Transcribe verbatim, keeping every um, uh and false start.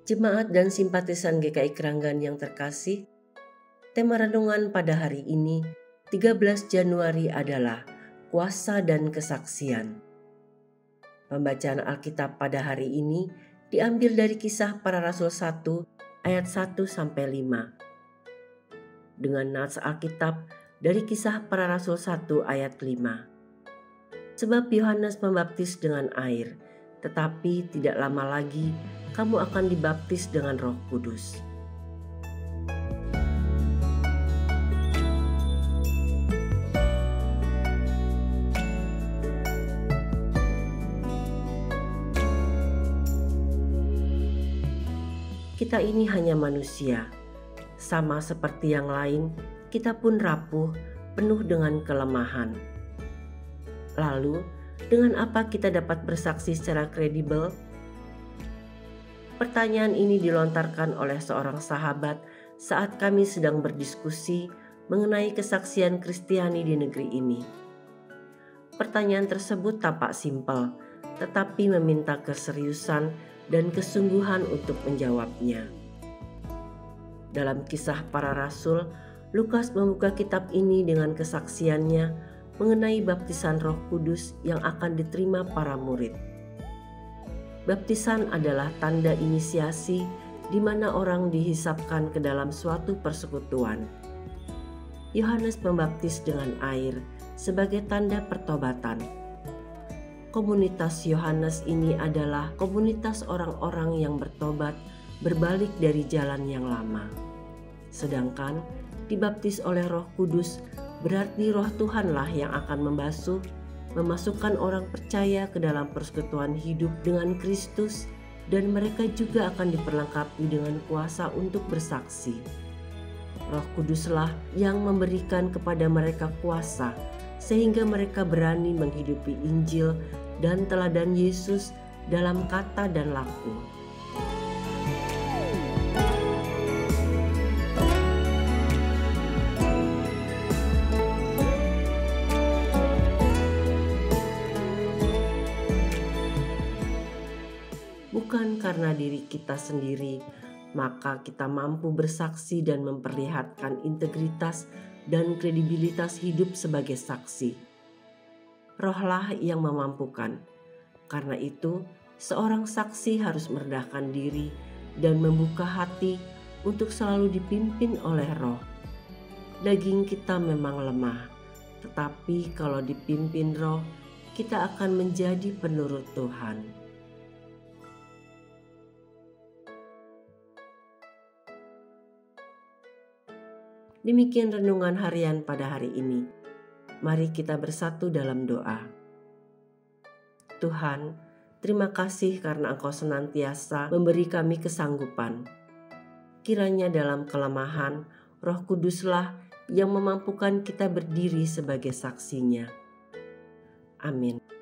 Jemaat dan simpatisan G K I Kranggan yang terkasih, tema renungan pada hari ini, tiga belas Januari adalah Kuasa dan Kesaksian. Pembacaan Alkitab pada hari ini diambil dari Kisah Para Rasul satu ayat satu sampai lima. Dengan nats Alkitab dari Kisah Para Rasul satu ayat lima. Sebab Yohanes membaptis dengan air, tetapi tidak lama lagi kamu akan dibaptis dengan Roh Kudus. Kita ini hanya manusia, sama seperti yang lain, kita pun rapuh, penuh dengan kelemahan. Lalu, dengan apa kita dapat bersaksi secara kredibel? Pertanyaan ini dilontarkan oleh seorang sahabat saat kami sedang berdiskusi mengenai kesaksian Kristiani di negeri ini. Pertanyaan tersebut tampak simpel, tetapi meminta keseriusan dan kesungguhan untuk menjawabnya. Dalam Kisah Para Rasul, Lukas membuka kitab ini dengan kesaksiannya mengenai baptisan Roh Kudus yang akan diterima para murid. Baptisan adalah tanda inisiasi di mana orang dihisapkan ke dalam suatu persekutuan. Yohanes membaptis dengan air sebagai tanda pertobatan. Komunitas Yohanes ini adalah komunitas orang-orang yang bertobat berbalik dari jalan yang lama. Sedangkan dibaptis oleh Roh Kudus berarti Roh Tuhanlah yang akan membasuh, memasukkan orang percaya ke dalam persekutuan hidup dengan Kristus, dan mereka juga akan diperlengkapi dengan kuasa untuk bersaksi. Roh Kuduslah yang memberikan kepada mereka kuasa, sehingga mereka berani menghidupi Injil dan teladan Yesus dalam kata dan laku. Bukan karena diri kita sendiri, maka kita mampu bersaksi dan memperlihatkan integritas dan kredibilitas hidup sebagai saksi. Rohlah yang memampukan. Karena itu, seorang saksi harus merendahkan diri dan membuka hati untuk selalu dipimpin oleh Roh. Daging kita memang lemah, tetapi kalau dipimpin Roh, kita akan menjadi penurut Tuhan. Demikian renungan harian pada hari ini. Mari kita bersatu dalam doa. Tuhan, terima kasih karena Engkau senantiasa memberi kami kesanggupan. Kiranya dalam kelemahan, Roh Kuduslah yang memampukan kita berdiri sebagai saksinya. Amin.